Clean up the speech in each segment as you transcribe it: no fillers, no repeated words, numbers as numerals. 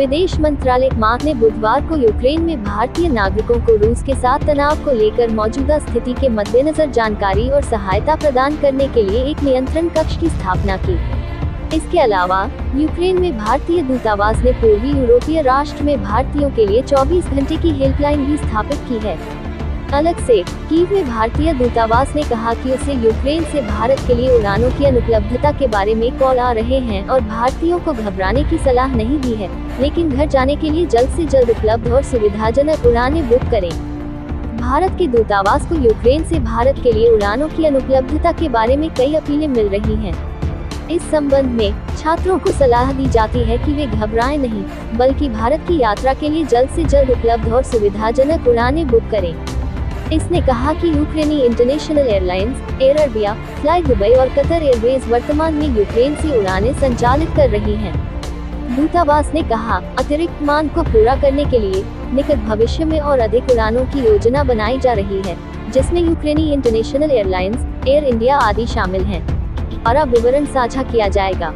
विदेश मंत्रालय मार्क ने बुधवार को यूक्रेन में भारतीय नागरिकों को रूस के साथ तनाव को लेकर मौजूदा स्थिति के मद्देनजर जानकारी और सहायता प्रदान करने के लिए एक नियंत्रण कक्ष की स्थापना की। इसके अलावा यूक्रेन में भारतीय दूतावास ने पूर्वी यूरोपीय राष्ट्र में भारतीयों के लिए 24 घंटे की हेल्पलाइन भी स्थापित की है। अलग से कीव में भारतीय दूतावास ने कहा कि उसे यूक्रेन से भारत के लिए उड़ानों की अनुपलब्धता के बारे में कॉल आ रहे हैं और भारतीयों को घबराने की सलाह नहीं दी है, लेकिन घर जाने के लिए जल्द से जल्द उपलब्ध और सुविधाजनक उड़ानें बुक करें। भारत के दूतावास को यूक्रेन से भारत के लिए उड़ानों की अनुपलब्धता के बारे में कई अपीलें मिल रही हैं। इस संबंध में छात्रों को सलाह दी जाती है कि वे घबराएं नहीं, बल्कि भारत की यात्रा के लिए जल्द से जल्द उपलब्ध और सुविधाजनक उड़ानें बुक करें। इसने कहा कि यूक्रेनी international airlines, Air Arabia, fly Dubai और कतर एयरवेज वर्तमान में यूक्रेन से उड़ानें संचालित कर रही हैं। दूतावास ने कहा, अतिरिक्त मांग को पूरा करने के लिए निकट भविष्य में और अधिक उड़ानों की योजना बनाई जा रही है, जिसमें यूक्रेनी इंटरनेशनल एयरलाइंस, एयर इंडिया आदि शामिल हैं। और अब विवरण साझा किया जाएगा।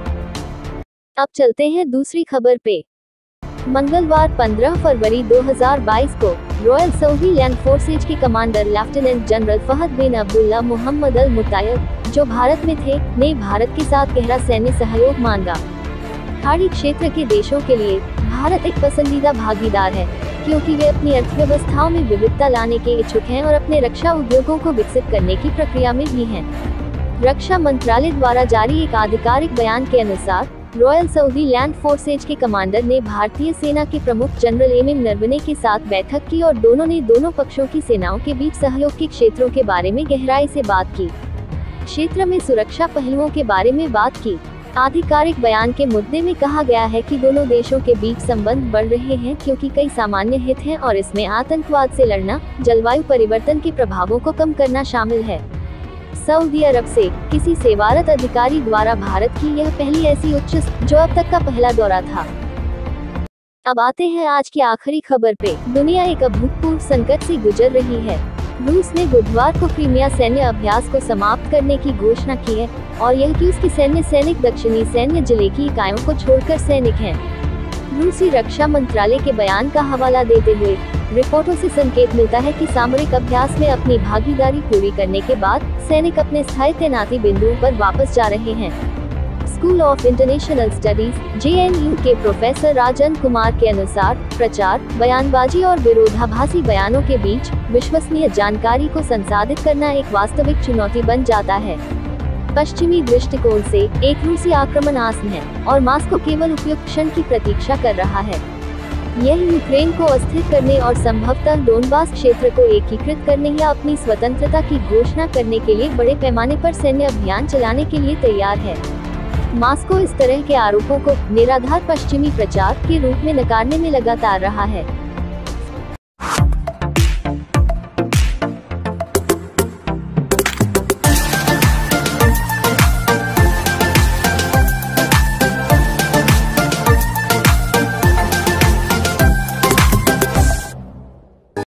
अब चलते हैं दूसरी खबर पे। मंगलवार 15 फरवरी 2022 को रॉयल सऊदी लैंड फोर्सेज के commander lieutenant general Fahd bin Abdullah Mohammed al Mutaib, जो भारत में थे, ने भारत के साथ गहरा सैन्य सहयोग मांगा। खाड़ी क्षेत्र के देशों के लिए भारत एक पसंदीदा भागीदार है, क्योंकि वे अपनी अर्थव्यवस्थाओं में विविधता लाने के इच्छुक हैं और अपने रक्षा उद्योगों को विकसित करने की प्रक्रिया में भी हैं। रक्षा मंत्रालय द्वारा जारी एक आधिकारिक बयान के अनुसार रॉयल सऊदी लैंड फोर्सेज के कमांडर ने भारतीय सेना के प्रमुख जनरल एमएम नरवणे के साथ बैठक की और दोनों ने दोनों पक्षों की सेनाओं के बीच सहयोग के क्षेत्रों के बारे में गहराई से बात की। क्षेत्र में सुरक्षा पहलुओं के बारे में बात की। आधिकारिक बयान के मुद्दे में कहा गया है कि दोनों देशों के बीच संबंध बढ़ रहे हैं, क्योंकि कई सामान्य हित हैं और इसमें आतंकवाद से लड़ना, जलवायु परिवर्तन के प्रभावों को कम करना शामिल है। सऊदी अरब से किसी सेवारत अधिकारी द्वारा भारत की यह पहली ऐसी उच्च जो अब तक का पहला दौरा था। अब आते हैं आज की आखिरी खबर पे। दुनिया एक अभूतपूर्व संकट से गुजर रही है। रूस ने बुधवार को क्रीमिया सैन्य अभ्यास को समाप्त करने की घोषणा की है और यह कि उसके सैनिक दक्षिणी सैन्य जिले की इकाइयों को छोड़कर सैनिक हैं। रूसी रक्षा मंत्रालय के बयान का हवाला देते हुए रिपोर्टों से संकेत मिलता है कि सामरिक अभ्यास में अपनी भागीदारी पूरी करने के बाद सैनिक अपने स्थायी तैनाती बिंदुओं पर वापस जा रहे हैं। School of international studies (JNU) के प्रोफेसर राजन कुमार के अनुसार प्रचार, बयानबाजी और विरोधाभासी बयानों के बीच विश्वसनीय जानकारी को संसाधित करना एक वास्तविक चुनौती बन जाता है। पश्चिमी दृष्टिकोण से एक रूसी आक्रमण आसन है और मॉस्को केवल उपयुक्त क्षण की प्रतीक्षा कर रहा है। यह यूक्रेन को अस्थिर करने और संभवतः डोनबास क्षेत्र को एकीकृत करने या अपनी स्वतंत्रता की घोषणा करने के लिए बड़े पैमाने पर सैन्य अभियान चलाने के लिए तैयार है। मॉस्को इस तरह के आरोपों को निराधार पश्चिमी प्रचार के रूप में नकारने में लगातार रहा है।